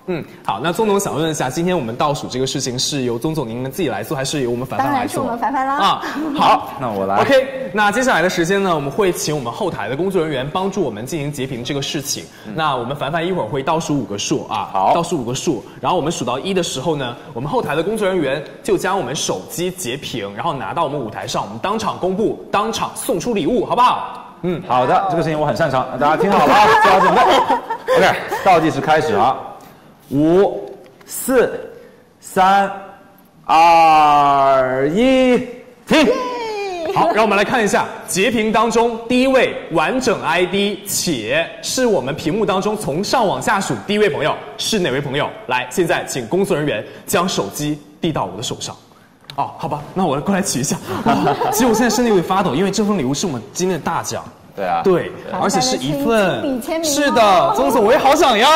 嗯，好，那宗总想问一下，今天我们倒数这个事情是由宗总您们自己来做，还是由我们凡凡来做？
当然是我们凡凡啦。
啊，好，
那我来。
OK， 那接下来的时间呢，我们会请我们后台的工作人员帮助我们进行截屏这个事情。嗯、那我们凡凡一会儿会倒数五个数啊，
好，
倒数五个数，然后我们数到一的时候呢，我们后台的工作人员就将我们手机截屏，然后拿到我们舞台上，我们当场公布，当场送出礼物，好不好？
嗯，好的，这个事情我很擅长，大家听好了啊，做好准备。OK， 倒计时开始啊，五、四、三、二、一，停。
好，让我们来看一下截屏当中第一位完整 I D 且是我们屏幕当中从上往下数第一位朋友是哪位朋友？来，现在请工作人员将手机递到我的手上。哦，好吧，那我过来取一下。哦、其实我现在身体有点发抖，因为这份礼物是我们今天的大奖。
对啊，
对，而且是一份。
亲笔签名。
是的，宗总我也好想要。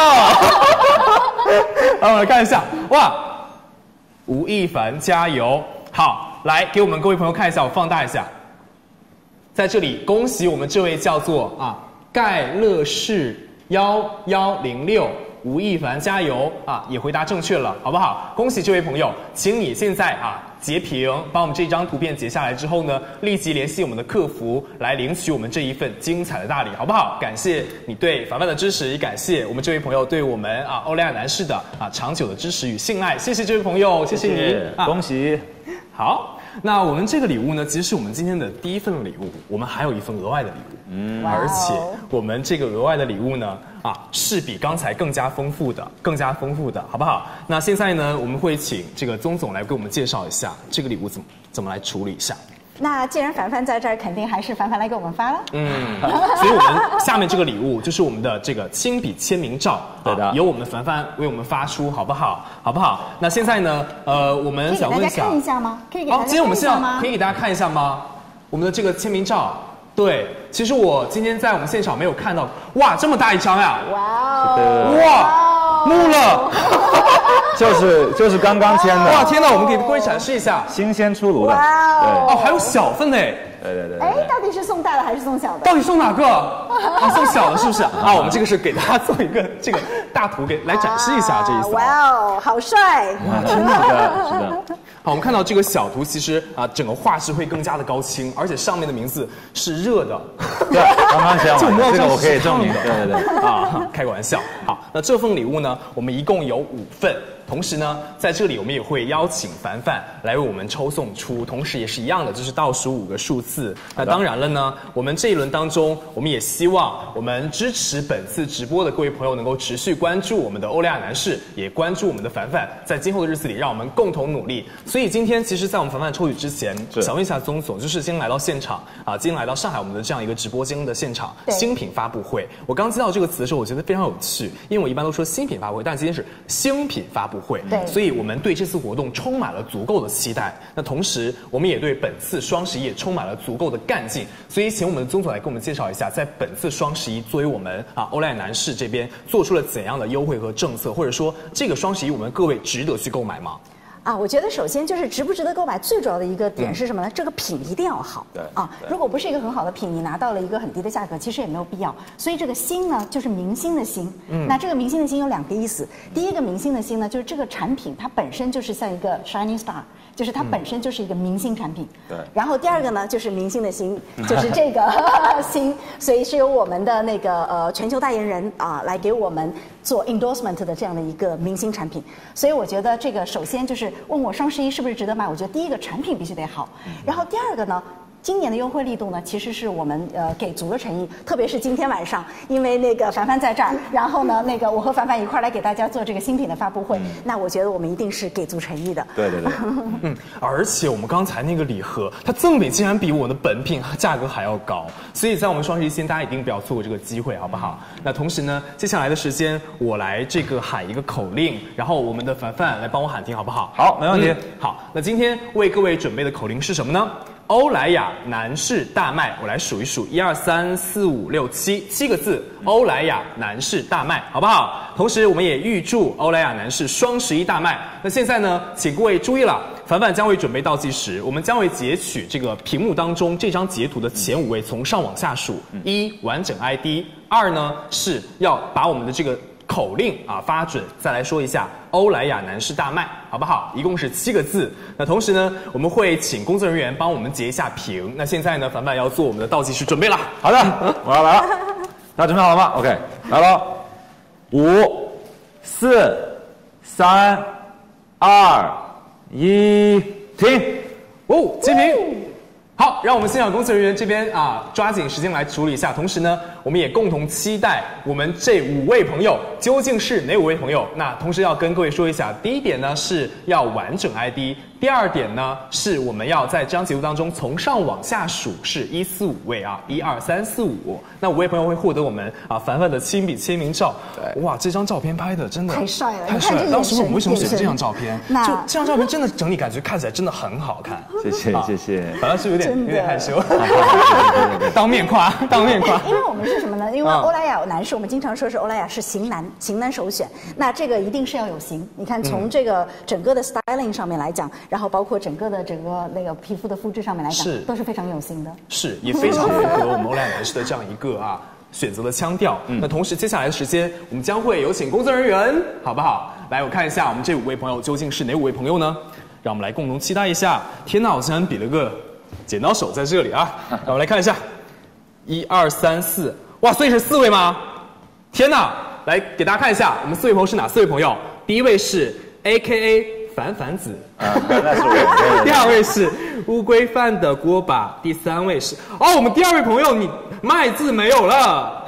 让我们来看一下，哇，吴亦凡加油！好，来给我们各位朋友看一下，我放大一下，在这里恭喜我们这位叫做啊盖乐士幺幺零六。吴亦凡加油啊！也回答正确了，好不好？恭喜这位朋友，请你现在啊截屏，把我们这张图片截下来之后呢，立即联系我们的客服来领取我们这一份精彩的大礼，好不好？感谢你对凡凡的支持，也感谢我们这位朋友对我们啊欧莱雅男士的啊长久的支持与信赖，谢谢这位朋友，谢谢你，
谢谢啊、恭喜。
好，那我们这个礼物呢，其实是我们今天的第一份礼物，我们还有一份额外的礼物，嗯，而且我们这个额外的礼物呢，啊，是比刚才更加丰富的，更加丰富的，好不好？那现在呢，我们会请这个宗总来给我们介绍一下这个礼物怎么怎么来处理一下。
那既然凡凡在这儿，肯定还是凡凡来给我们发了。
嗯，所以我们下面这个礼物就是我们的这个亲笔签名照，
对的，
啊、由我们凡凡为我们发出，好不好？好不好？那现在呢，呃，我们想问一下，
可以给大家看一下吗？可以给大家看一下吗？
今天我们现在可以给大家看一下吗？我们的这个签名照。对，其实我今天在我们现场没有看到，哇，这么大一张呀！
哇哦！
哇，木了，
就是就是刚刚签的。
哇，天哪，我们给各位展示一下，
新鲜出炉的。
哇
哦！
哦，还有小份的哎。
对对对。
哎，到底是送大的还是送小的？
到底送哪个？啊，送小的，是不是？啊，我们这个是给大家做一个这个大图给来展示一下这一次。
哇哦，好帅！
哇，真的，是的。
好，我们看到这个小图，其实啊，整个画质会更加的高清，而且上面的名字是热的。
对，刚刚签完，这个我可以证明。
对对对，啊，开个玩笑。好，那这份礼物呢，我们一共有五份。同时呢，在这里我们也会邀请凡凡来为我们抽送出，同时也是一样的，就是倒数五个数字。那当然了呢，我们这一轮当中，我们也希望我们支持本次直播的各位朋友能够持续关注我们的欧莱雅男士，也关注我们的凡凡，在今后的日子里，让我们共同努力。所以今天其实，在我们凡凡抽取之前，想问一下宗总，就是今天来到现场啊，今天来到上海我们的这样一个直播间的现场，新品发布会。我刚接到这个词的时候，我觉得非常有趣，因为我一般都说新品发布会，但今天是新品发布会，
对，
所以我们对这次活动充满了足够的期待。那同时，我们也对本次双十一也充满了足够的干劲。所以，请我们的宗总来给我们介绍一下，在本次双十一，作为我们啊欧莱雅男士这边做出了怎样的优惠和政策，或者说这个双十一我们各位值得去购买吗？
啊，我觉得首先就是值不值得购买，最主要的一个点是什么呢？嗯、这个品一定要好。
对
啊，如果不是一个很好的品，你拿到了一个很低的价格，其实也没有必要。所以这个星呢，就是明星的星。嗯，那这个明星的星有两个意思。第一个明星的星呢，就是这个产品它本身就是像一个 shining star， 就是它本身就是一个明星产品。
对、嗯。
然后第二个呢，就是明星的星，就是这个星，所以是由我们的那个呃全球代言人啊来给我们做 endorsement 的这样的一个明星产品。所以我觉得这个首先就是问我双十一是不是值得买？我觉得第一个产品必须得好，然后第二个呢，今年的优惠力度呢，其实是我们呃给足了诚意，特别是今天晚上，因为那个凡凡在这儿，然后呢，那个我和凡凡一块儿来给大家做这个新品的发布会，嗯、那我觉得我们一定是给足诚意的。
对对对，
嗯，而且我们刚才那个礼盒，它赠品竟然比我的本品价格还要高，所以在我们双十一期间，大家一定不要错过这个机会，好不好？嗯、那同时呢，接下来的时间我来这个喊一个口令，然后我们的凡凡来帮我喊停，好不好？
好，没问题。
嗯、好，那今天为各位准备的口令是什么呢？欧莱雅男士大卖，我来数一数，一二三四五六七，七个字，欧莱雅男士大卖，好不好？同时，我们也预祝欧莱雅男士双十一大卖。那现在呢，请各位注意了，凡凡将会准备倒计时，我们将会截取这个屏幕当中这张截图的前五位，从上往下数，一完整 I D， 二呢是要把我们的这个口令啊发准，再来说一下欧莱雅男士大麦，好不好？一共是七个字。那同时呢，我们会请工作人员帮我们截一下屏。那现在呢，凡凡要做我们的倒计时准备了。
好的，我要来了，大家准备好了吗 ？OK， 来了，五、四、三、二、一，停。
哦，截屏。好，让我们现场工作人员这边啊抓紧时间来处理一下。同时呢，我们也共同期待我们这五位朋友究竟是哪五位朋友。那同时要跟各位说一下，第一点呢是要完整 I D， 第二点呢是我们要在这张节目当中从上往下数，是一四五位啊，一二三四五。那五位朋友会获得我们啊凡凡的亲笔签名照。对，哇，这张照片拍的真的
太帅了，
太帅了！当时我们为什么选这张照片？
那
就这张照片真的整体感觉看起来真的很好看。
谢谢谢谢，
好像是有点有点害羞，当面夸，当面夸。
因为我们是什么呢？因为欧莱雅男士，我们经常说是欧莱雅是型男，型男首选。那这个一定是要有型。你看，从这个整个的 styling 上面来讲，然后包括整个的整个那个皮肤的肤质上面来讲，都是非常有型的。
是，也非常符合我们欧莱雅男士的这样一个啊选择的腔调。嗯、那同时，接下来的时间，我们将会有请工作人员，好不好？来，我看一下我们这五位朋友究竟是哪五位朋友呢？让我们来共同期待一下。天哪，我竟然比了个剪刀手在这里啊！让我们来看一下，一二三四，哇，所以是四位吗？天哪！来给大家看一下，我们四位朋友是哪四位朋友？第一位是 A K A 凡凡子，
啊，那是我。
第二位是乌龟饭的锅巴，第三位是哦，我们第二位朋友你麦字没有了。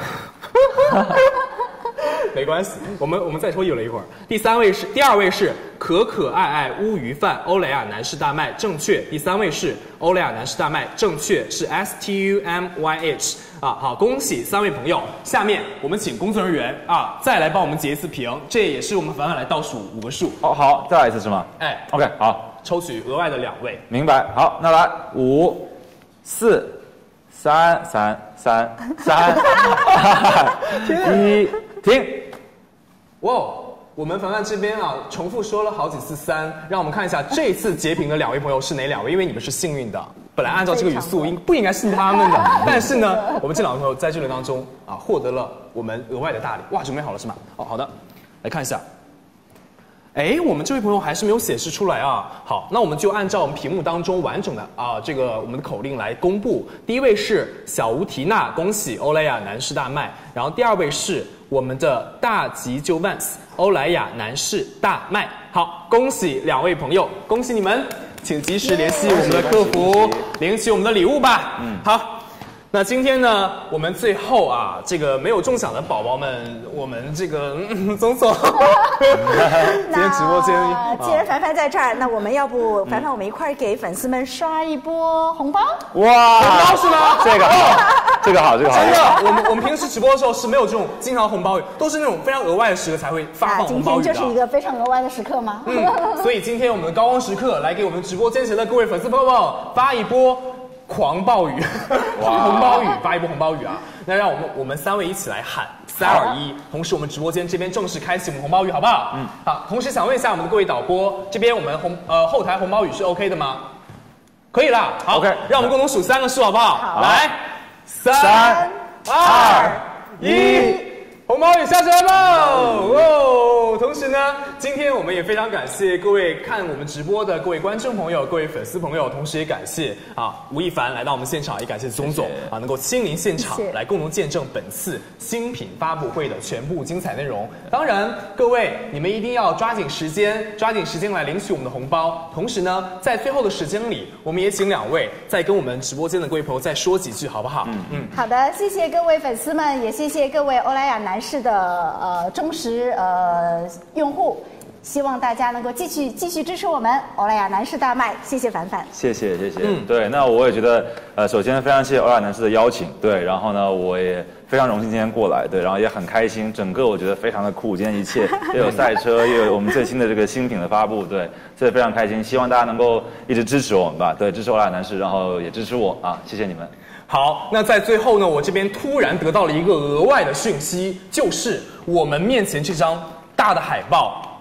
没关系，我们我们再拖有了一会儿。第三位是，第二位是可可爱爱乌鱼饭，欧莱雅男士大麦，正确。第三位是欧莱雅男士大麦，正确是 S T U M Y H 啊，好，恭喜三位朋友。下面我们请工作人员啊再来帮我们截一次屏，这也是我们凡凡来倒数五个数。
哦，好，再来一次是吗？
哎
，OK， 好，
抽取额外的两位。
明白。好，那来五、四、三、三、三、三、二、一，停。
哇，我们凡凡这边啊，重复说了好几次三，让我们看一下这次截屏的两位朋友是哪两位，因为你们是幸运的。本来按照这个语速应不应该是他们的，但是呢，我们这两位朋友在这轮当中啊，获得了我们额外的大礼。哇，准备好了是吗？哦，好的，来看一下。哎，我们这位朋友还是没有显示出来啊。好，那我们就按照我们屏幕当中完整的啊这个我们的口令来公布。第一位是小吴缇娜，恭喜欧莱雅男士大麦。然后第二位是我们的大吉就 Vans， 欧莱雅男士大麦。好，恭喜两位朋友，恭喜你们，请及时联系我们的客服领取我们的礼物吧。嗯，好。那今天呢，我们最后啊，这个没有中奖的宝宝们，我们这个嗯总总，今天直播间，
既然凡凡在这儿，那我们要不凡凡我们一块儿给粉丝们刷一波红包？
哇，
红包是吗？
这个好，这个好，这个好。
真的，我们我们平时直播的时候是没有这种经常红包雨，都是那种非常额外的时刻才会发放红包雨的。
今天就是一个非常额外的时刻吗？
嗯，所以今天我们的高光时刻，来给我们直播间前的各位粉丝朋友们发一波。狂暴雨，红包雨，发一波红包雨啊！那让我们我们三位一起来喊三二一，同时我们直播间这边正式开启我们红包雨，好不好？嗯，好。同时想问一下我们的各位导播，这边我们红呃后台红包雨是 OK 的吗？可以啦，好
，OK，
让我们共同数三个数，好不好？
好，
来，三二一。红包雨下车喽！哦，同时呢，今天我们也非常感谢各位看我们直播的各位观众朋友、各位粉丝朋友，同时也感谢啊吴亦凡来到我们现场，也感谢宗总啊能够亲临现场来共同见证本次新品发布会的全部精彩内容。当然，各位你们一定要抓紧时间，抓紧时间来领取我们的红包。同时呢，在最后的时间里，我们也请两位再跟我们直播间的各位朋友再说几句，好不好？嗯
嗯。好的，谢谢各位粉丝们，也谢谢各位欧莱雅男士的呃忠实呃用户，希望大家能够继续继续支持我们欧莱雅男士大麦，谢谢凡凡，
谢谢谢谢。嗯，对，那我也觉得呃，首先非常谢谢欧莱雅男士的邀请，对，然后呢，我也非常荣幸今天过来，对，然后也很开心，整个我觉得非常的酷，今天一切又有赛车，又有我们最新的这个新品的发布，对，所以非常开心，希望大家能够一直支持我们吧，对，支持欧莱雅男士，然后也支持我啊，谢谢你们。
好，那在最后呢，我这边突然得到了一个额外的讯息，就是我们面前这张大的海报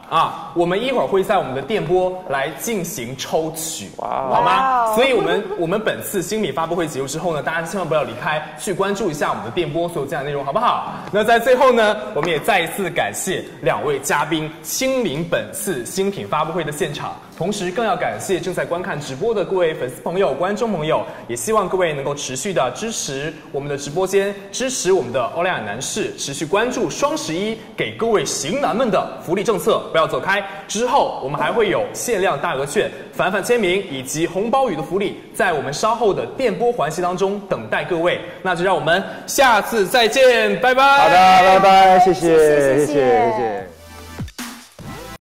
啊，我们一会儿会在我们的电波来进行抽取，
哇
好吗？
哇
所以我们我们本次新品发布会结束之后呢，大家千万不要离开，去关注一下我们的电波所有这样的内容，好不好？那在最后呢，我们也再一次感谢两位嘉宾亲临本次新品发布会的现场，同时更要感谢正在观看直播的各位粉丝朋友、观众朋友，也希望各位能够持续的支持我们的直播间，支持我们的欧莱雅男士，持续关注双十一给各位型男们的福利政策，不要走开。之后我们还会有限量大额券、返返签名以及红包雨的福利，在我们稍后的电波环节当中等待各位。那就让我们下次再见，拜拜。
好的，拜拜，谢谢，
谢谢
谢谢，谢谢。